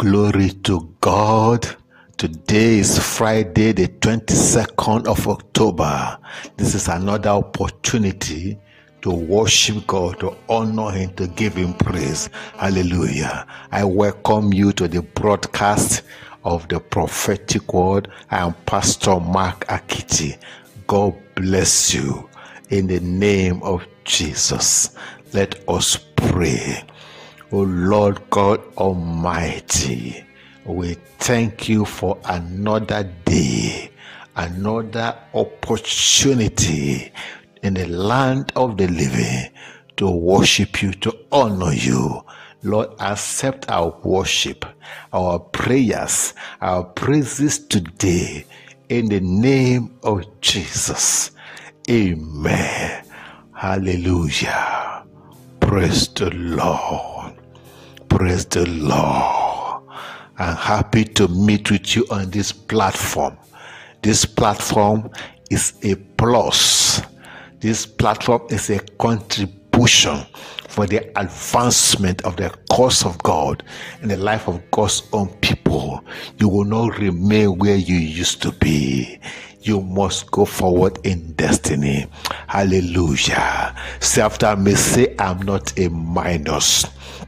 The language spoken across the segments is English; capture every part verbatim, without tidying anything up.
Glory to God. Today is Friday, the twenty-second of October. This is another opportunity to worship God, to honor Him, to give Him praise. Hallelujah. I welcome you to the broadcast of the prophetic word. I am Pastor Mark Akiti. God bless you in the name of Jesus. Let us pray. O Lord God Almighty, we thank you for another day, another opportunity in the land of the living to worship you, to honor you. Lord, accept our worship, our prayers, our praises today in the name of Jesus. Amen. Hallelujah. Praise the Lord. Praise the Lord. I'm happy to meet with you on this platform. This platform is a plus. This platform is a contribution for the advancement of the cause of God in the life of God's own people. You will not remain where you used to be. You must go forward in destiny. Hallelujah. Say after me, say, I'm not a minus.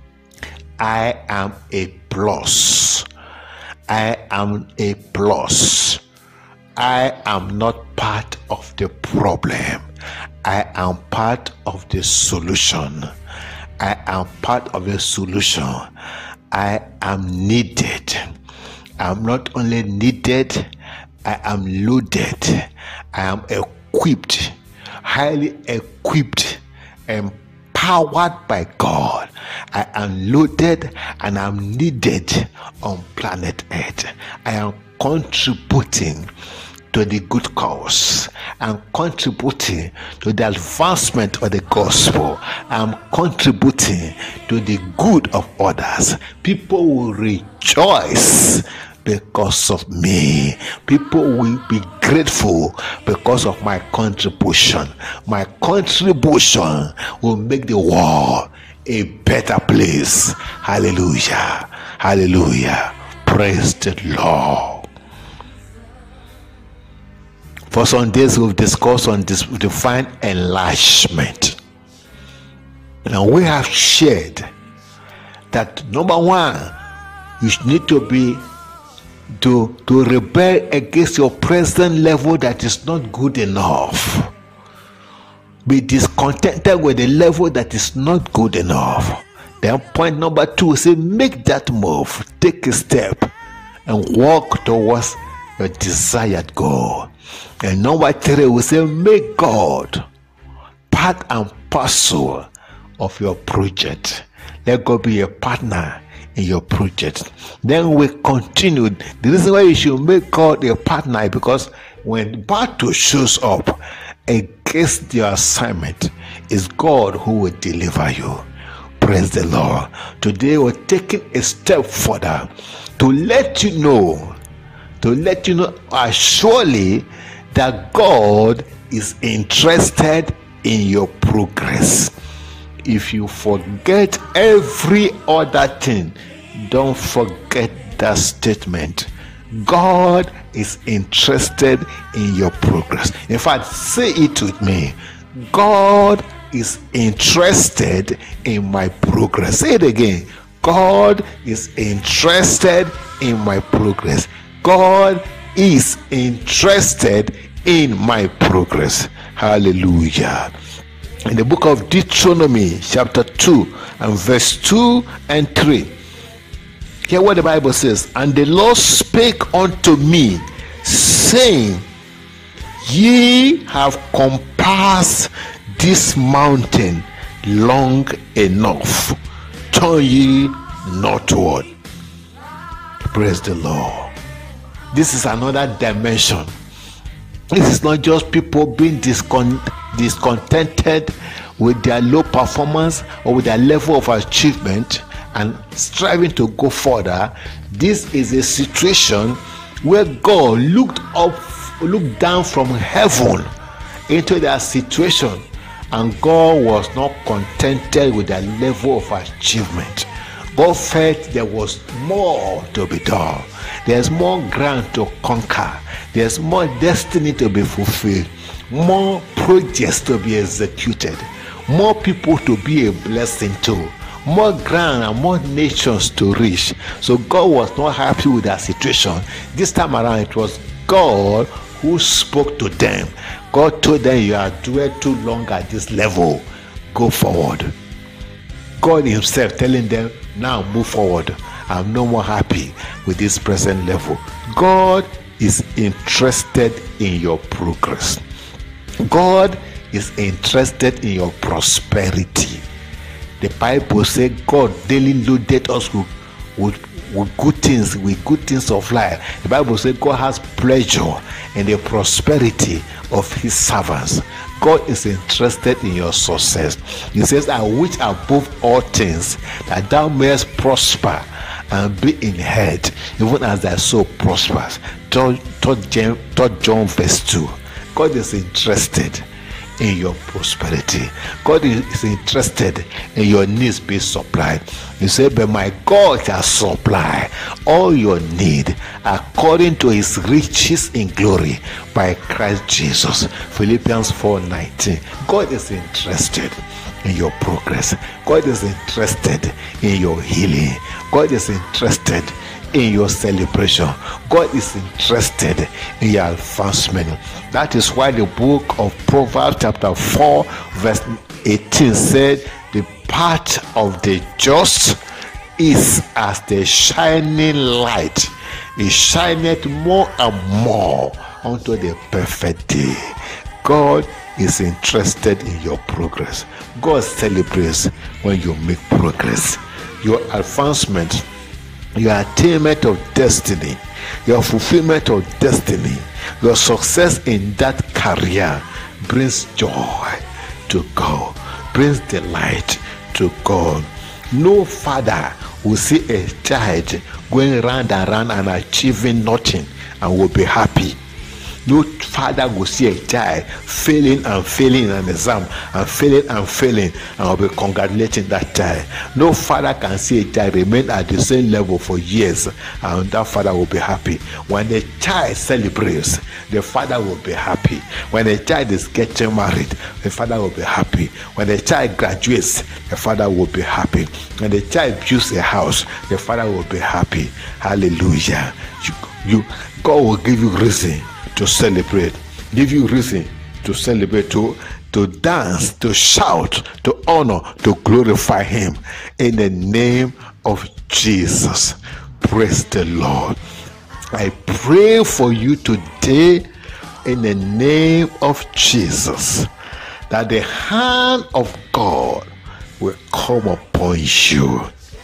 I am a plus. I am a plus. I am not part of the problem. I am part of the solution. I am part of the solution. I am needed. I'm not only needed, I am loaded. I am equipped, highly equipped, empowered by God. I am loaded and I'm needed on planet Earth. I am contributing to the good cause. I'm contributing to the advancement of the gospel. I'm contributing to the good of others. People will rejoice because of me. People will be grateful because of my contribution. My contribution will make the world a better place. Hallelujah. Hallelujah. Praise the Lord. For some days we've discussed on this divine enlargement. And we have shared that number one, you need to be to, to rebel against your present level that is not good enough. Be discontented with the level that is not good enough. Then point number two, say make that move, take a step and walk towards your desired goal. And number three, we say make God part and parcel of your project. Let God be a partner in your project. Then we continue. The reason why you should make God a partner is because when battle shows up against your assignment, it's God who will deliver you. Praise the Lord. Today we're taking a step further to let you know, to let you know uh, surely that God is interested in your progress. If you forget every other thing, don't forget that statement. God is interested in your progress. In fact, say it with me. God is interested in my progress. Say it again. God is interested in my progress. God is interested in my progress. Hallelujah. In the book of Deuteronomy chapter two and verse two and three, hear what the Bible says. And the Lord spake unto me, saying, ye have compassed this mountain long enough, turn ye northward. Praise the Lord. This is another dimension. This is not just people being discon- discontented with their low performance or with their level of achievement and striving to go further. This is a situation where God looked up, looked down from heaven into their situation, and God was not contented with their level of achievement. God felt there was more to be done. There's more ground to conquer. There's more destiny to be fulfilled. More projects to be executed. More people to be a blessing to. More ground and more nations to reach. So God was not happy with that situation. This time around, it was God who spoke to them. God told them, you are doing too long at this level. Go forward. God himself telling them, now move forward. I'm no more happy with this present level. God is interested in your progress. God is interested in your prosperity. The Bible says God daily loaded us with, with, with good things, with good things of life. The Bible says God has pleasure in the prosperity of his servants. God is interested in your success. He says, I wish above all things that thou mayest prosper and be in health, even as thy soul prospers. Third John verse two. God is interested in your prosperity. God is interested in your needs being supplied. You say, but my God shall supply all your need according to his riches in glory by Christ Jesus. Philippians four nineteen. God is interested in your progress. God is interested in your healing. God is interested in your celebration. God is interested in your advancement. That is why the book of Proverbs chapter four verse eighteen said, the path of the just is as the shining light. It shineth more and more unto the perfect day. God is interested in your progress. God celebrates when you make progress. Your advancement, your attainment of destiny, your fulfillment of destiny, your success in that career brings joy to God, brings delight to God. No father will see a child going round and round and achieving nothing and will be happy. No father will see a child failing and failing in an exam and failing and failing and will be congratulating that child. No father can see a child remain at the same level for years and that father will be happy. When the child celebrates, the father will be happy. When the child is getting married, the father will be happy. When the child graduates, the father will be happy. When the child builds a house, the father will be happy. Hallelujah. You, you, God will give you reason to celebrate, give you reason to celebrate, to to dance, to shout, to honor, to glorify him in the name of Jesus. Praise the Lord. I pray for you today in the name of Jesus that the hand of God will come upon you.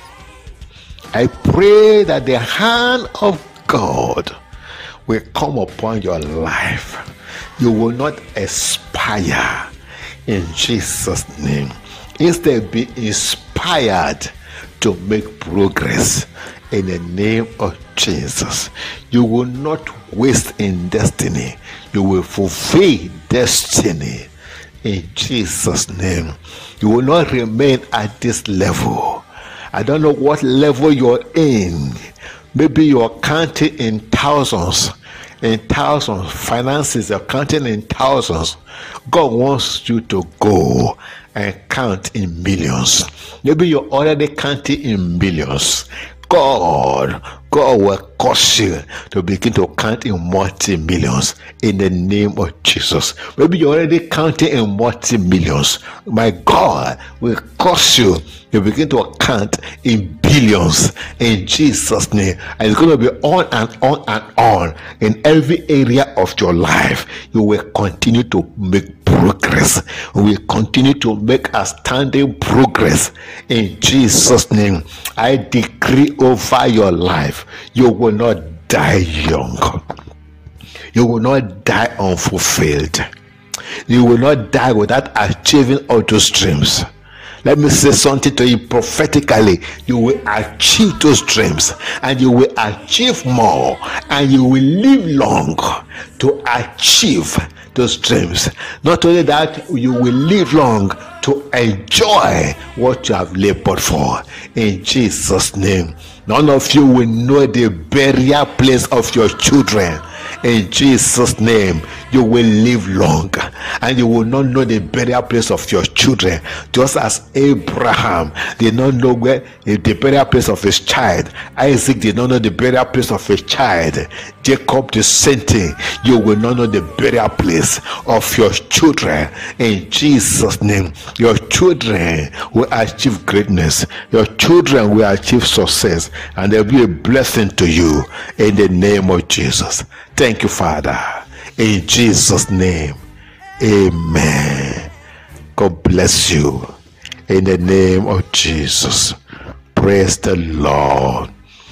I pray that the hand of God will come upon your life. You will not expire in Jesus' name. Instead, be inspired to make progress in the name of Jesus. You will not waste in destiny. You will fulfill destiny in Jesus' name. You will not remain at this level. I don't know what level you're in. Maybe you're counting in thousands, in thousands. Finances are counting in thousands. God wants you to go and count in millions. Maybe you're already counting in millions. God, God will cause you to begin to count in multi-millions in the name of Jesus. Maybe you're already counting in multi-millions. My God will cause you to begin to count in billions in Jesus' name. And it's going to be on and on and on in every area of your life. You will continue to make progress. We will continue to make outstanding progress in Jesus' name. I decree over your life, you will not die young. You will not die unfulfilled. You will not die without achieving all those dreams. Let me say something to you prophetically. You will achieve those dreams and you will achieve more and you will live long to achieve those dreams. Not only that, you will live long to enjoy what you have labored for. In Jesus' name, none of you will know the burial place of your children. In Jesus' name, you will live long, and you will not know the burial place of your children. Just as Abraham did not know where the burial place of his child, Isaac did not know the burial place of his child, Jacob the same thing. You will not know the burial place of your children. In Jesus' name, your children will achieve greatness. Your children will achieve success, and there will be a blessing to you in the name of Jesus. Thank you, Father. In Jesus' name, amen. God bless you. In the name of Jesus. Praise the Lord.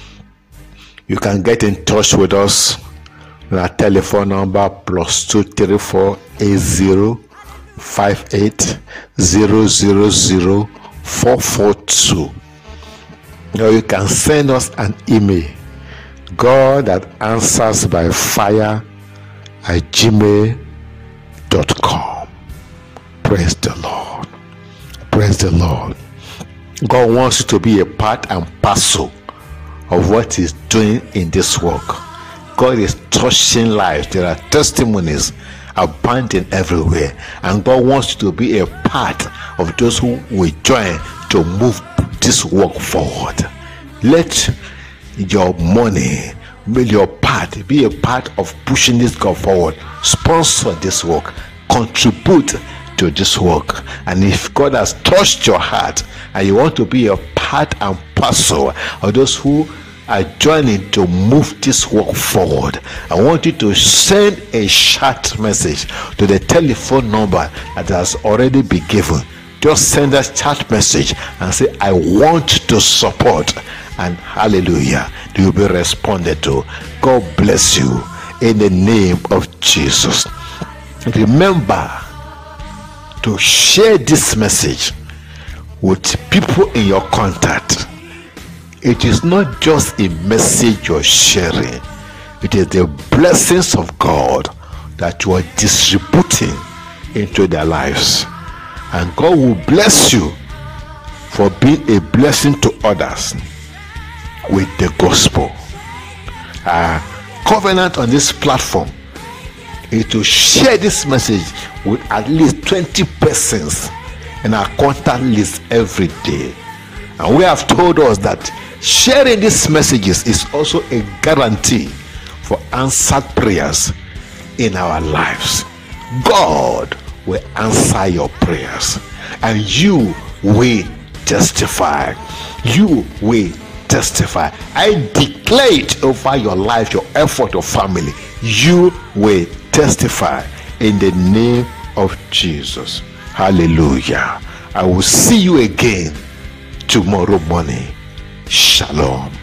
You can get in touch with us on our telephone number plus two three four eight zero five eight zero zero zero four four two. Or you can send us an email, God that answers by fire at gmail dot com. Praise the Lord. Praise the Lord. God wants you to be a part and parcel of what He's doing in this work. God is touching lives. There are testimonies abounding everywhere, and God wants you to be a part of those who will join to move this work forward. Let your money, make your part, be a part of pushing this God forward. Sponsor this work, contribute to this work. And if God has touched your heart and you want to be a part and parcel of those who are joining to move this work forward, I want you to send a short message to the telephone number that has already been given. Just send a chat message and say, I want to support, and hallelujah, you will be responded to. God bless you in the name of Jesus. Remember to share this message with people in your contact. It is not just a message you're sharing, it is the blessings of God that you are distributing into their lives. And God will bless you for being a blessing to others with the gospel. Uh, covenant on this platform is to share this message with at least twenty persons in our contact list every day. And we have told us that sharing these messages is also a guarantee for answered prayers in our lives. God will answer your prayers, and you will testify. You will testify. I declare it over your life, your effort, your family. You will testify in the name of Jesus. Hallelujah. I will see you again tomorrow morning. Shalom.